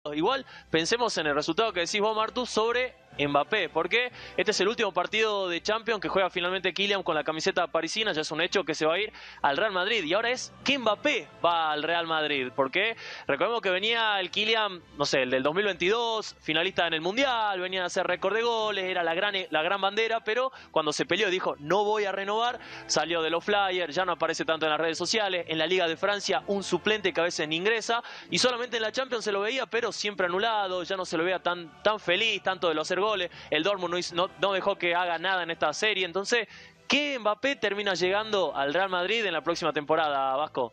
Igual pensemos en el resultado que decís vos, Martu, sobre Mbappé, porque este es el último partido de Champions que juega finalmente Kylian con la camiseta parisina. Ya es un hecho que se va a ir al Real Madrid, y ahora es que Mbappé va al Real Madrid, porque recordemos que venía el Kylian, no sé, el del 2022, finalista en el Mundial, venía a hacer récord de goles, era la gran bandera, pero cuando se peleó dijo no voy a renovar, salió de los flyers, ya no aparece tanto en las redes sociales. En la Liga de Francia un suplente que a veces ni ingresa, y solamente en la Champions se lo veía, pero siempre anulado, ya no se lo veía tan feliz, tanto de lo hacer goles. El Dortmund no dejó que haga nada en esta serie. Entonces, ¿qué Mbappé termina llegando al Real Madrid en la próxima temporada, Vasco?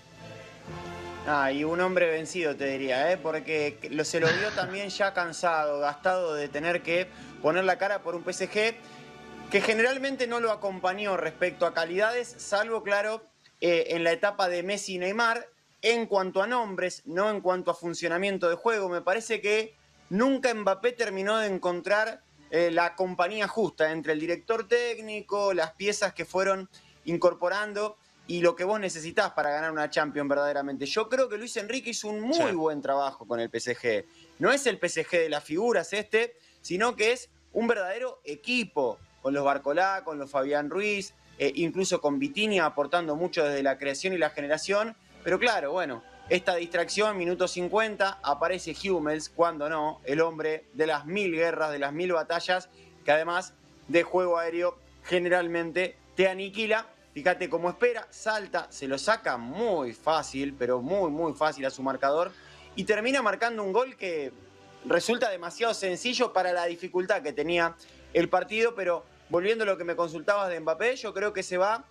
Y un hombre vencido, te diría, porque se lo vio también ya cansado, gastado de tener que poner la cara por un PSG que generalmente no lo acompañó respecto a calidades, salvo, claro, en la etapa de Messi y Neymar. En cuanto a nombres, no en cuanto a funcionamiento de juego, me parece que nunca Mbappé terminó de encontrar la compañía justa entre el director técnico, las piezas que fueron incorporando y lo que vos necesitás para ganar una Champions verdaderamente. Yo creo que Luis Enrique hizo un muy buen trabajo con el PSG. No es el PSG de las figuras sino que es un verdadero equipo, con los Barcolá, con los Fabián Ruiz, incluso con Vitinha aportando mucho desde la creación y la generación. Pero claro, bueno, esta distracción, minuto 50, aparece Hummels, cuando no, el hombre de las 1000 guerras, de las 1000 batallas, que además de juego aéreo generalmente te aniquila. Fíjate cómo espera, salta, se lo saca muy fácil, pero muy fácil a su marcador, y termina marcando un gol que resulta demasiado sencillo para la dificultad que tenía el partido. Pero volviendo a lo que me consultabas de Mbappé, yo creo que se va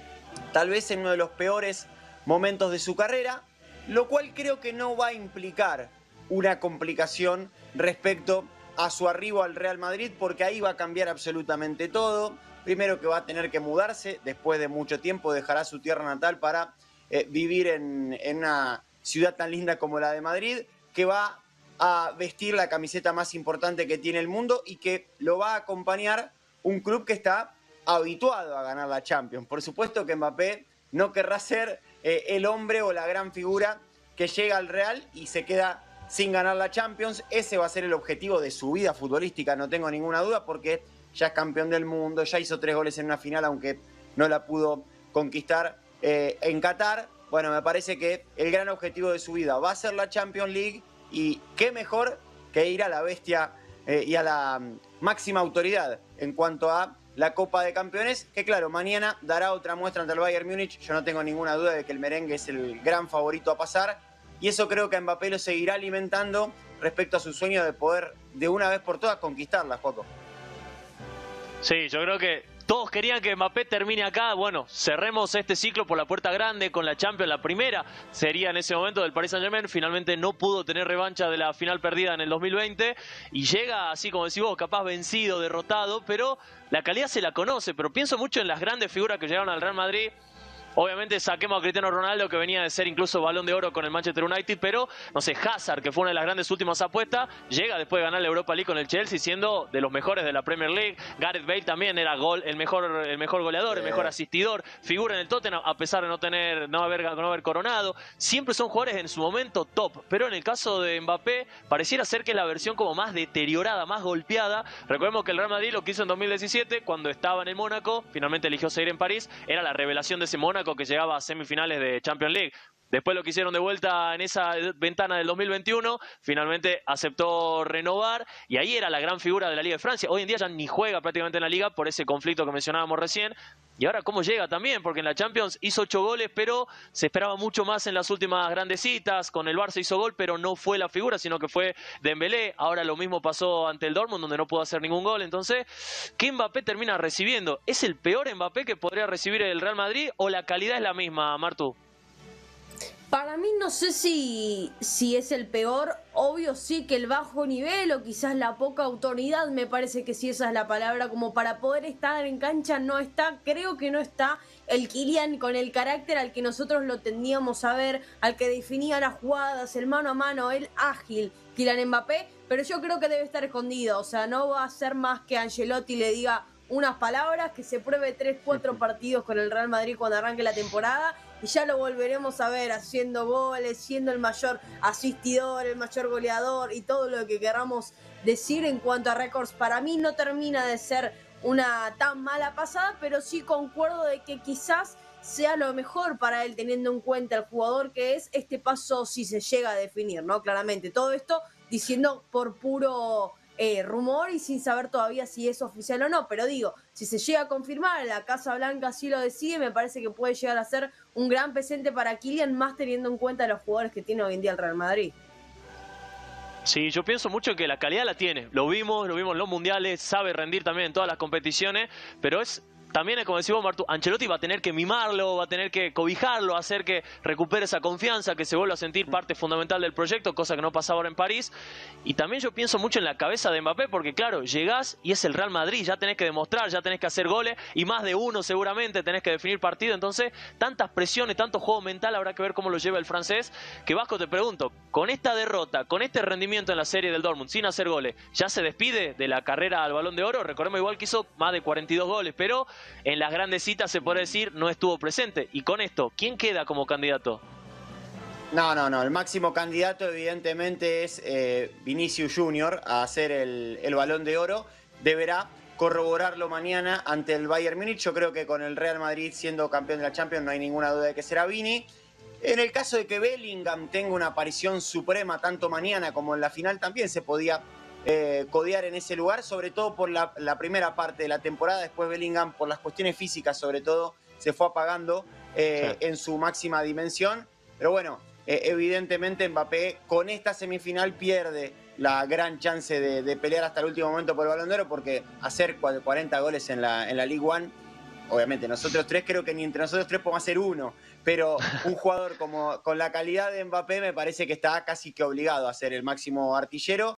tal vez en uno de los peores momentos de su carrera, lo cual creo que no va a implicar una complicación respecto a su arribo al Real Madrid, porque ahí va a cambiar absolutamente todo. Primero, que va a tener que mudarse, después de mucho tiempo dejará su tierra natal para vivir en una ciudad tan linda como la de Madrid, que va a vestir la camiseta más importante que tiene el mundo y que lo va a acompañar un club que está habituado a ganar la Champions. Por supuesto que Mbappé no querrá ser el hombre o la gran figura que llega al Real y se queda sin ganar la Champions. Ese va a ser el objetivo de su vida futbolística, no tengo ninguna duda, porque ya es campeón del mundo, ya hizo 3 goles en una final, aunque no la pudo conquistar en Qatar. Bueno, me parece que el gran objetivo de su vida va a ser la Champions League, y qué mejor que ir a la bestia y a la máxima autoridad en cuanto a la Copa de Campeones, que claro, mañana dará otra muestra ante el Bayern Múnich. Yo no tengo ninguna duda de que el merengue es el gran favorito a pasar, y eso creo que a Mbappé lo seguirá alimentando respecto a su sueño de poder de una vez por todas conquistarla, Joaco. Sí, yo creo que todos querían que Mbappé termine acá. Bueno, cerremos este ciclo por la puerta grande con la Champions. La primera sería en ese momento del Paris Saint-Germain. Finalmente no pudo tener revancha de la final perdida en el 2020. Y llega, así como decís vos, capaz vencido, derrotado. Pero la calidad se la conoce. Pero pienso mucho en las grandes figuras que llegaron al Real Madrid. Obviamente saquemos a Cristiano Ronaldo, que venía de ser incluso Balón de Oro con el Manchester United, pero, no sé, Hazard, que fue una de las grandes últimas apuestas, llega después de ganar la Europa League con el Chelsea, siendo de los mejores de la Premier League. Gareth Bale también era el mejor goleador, el mejor asistidor, figura en el Tottenham, a pesar de no haber coronado. Siempre son jugadores en su momento top, pero en el caso de Mbappé, pareciera ser que es la versión como más deteriorada, más golpeada. Recordemos que el Real Madrid lo que hizo en 2017, cuando estaba en el Mónaco, finalmente eligió seguir en París, era la revelación de ese Mónaco que llegaba a semifinales de Champions League. Después lo que hicieron de vuelta en esa ventana del 2021, finalmente aceptó renovar, y ahí era la gran figura de la Liga de Francia. Hoy en día ya ni juega prácticamente en la Liga por ese conflicto que mencionábamos recién. Y ahora cómo llega también, porque en la Champions hizo 8 goles, pero se esperaba mucho más en las últimas grandes citas. Con el Barça hizo gol, pero no fue la figura, sino que fue Dembélé. Ahora lo mismo pasó ante el Dortmund, donde no pudo hacer ningún gol. Entonces, ¿qué Mbappé termina recibiendo? ¿Es el peor Mbappé que podría recibir el Real Madrid o la calidad es la misma, Martu? Para mí no sé si es el peor. Obvio sí que el bajo nivel o quizás la poca autoridad, me parece que sí, esa es la palabra, como para poder estar en cancha no está. Creo que no está el Kylian con el carácter al que nosotros lo tendíamos a ver, al que definía las jugadas, el mano a mano, el ágil, Kylian Mbappé. Pero yo creo que debe estar escondido, o sea, no va a ser más que Ancelotti le diga unas palabras, que se pruebe 3-4 partidos con el Real Madrid cuando arranque la temporada, y ya lo volveremos a ver haciendo goles, siendo el mayor asistidor, el mayor goleador y todo lo que queramos decir en cuanto a récords. Para mí no termina de ser una tan mala pasada, pero sí concuerdo de que quizás sea lo mejor para él, teniendo en cuenta el jugador que es este paso, si se llega a definir, ¿no? Claramente, todo esto diciendo por puro rumor y sin saber todavía si es oficial o no, pero digo, si se llega a confirmar, la Casa Blanca así lo decide, me parece que puede llegar a ser un gran presente para Kylian, más teniendo en cuenta los jugadores que tiene hoy en día el Real Madrid. Sí, yo pienso mucho que la calidad la tiene. Lo vimos en los mundiales, sabe rendir también en todas las competiciones, pero también es como decís vos, Martu, Ancelotti va a tener que mimarlo, va a tener que cobijarlo, hacer que recupere esa confianza, que se vuelva a sentir parte fundamental del proyecto, cosa que no pasaba ahora en París. Y también yo pienso mucho en la cabeza de Mbappé, porque claro, llegás y es el Real Madrid, ya tenés que demostrar, ya tenés que hacer goles, y más de uno seguramente, tenés que definir partido. Entonces, tantas presiones, tanto juego mental, habrá que ver cómo lo lleva el francés. Que Vasco, te pregunto, con esta derrota, con este rendimiento en la serie del Dortmund, sin hacer goles, ¿ya se despide de la carrera al Balón de Oro? Recordemos igual que hizo más de 42 goles, pero en las grandes citas, se puede decir, no estuvo presente. Y con esto, ¿quién queda como candidato? No. El máximo candidato evidentemente es Vinicius Junior a hacer el Balón de Oro. Deberá corroborarlo mañana ante el Bayern Múnich. Yo creo que con el Real Madrid siendo campeón de la Champions no hay ninguna duda de que será Vini. En el caso de que Bellingham tenga una aparición suprema tanto mañana como en la final, también se podía codear en ese lugar, sobre todo por la primera parte de la temporada. Después Bellingham, por las cuestiones físicas sobre todo, se fue apagando en su máxima dimensión. Pero bueno, evidentemente Mbappé con esta semifinal pierde la gran chance de pelear hasta el último momento por el Balón de Oro, porque hacer 40 goles en la Ligue 1, obviamente nosotros tres, creo que ni entre nosotros tres podemos hacer uno, pero un jugador con la calidad de Mbappé me parece que está casi que obligado a ser el máximo artillero.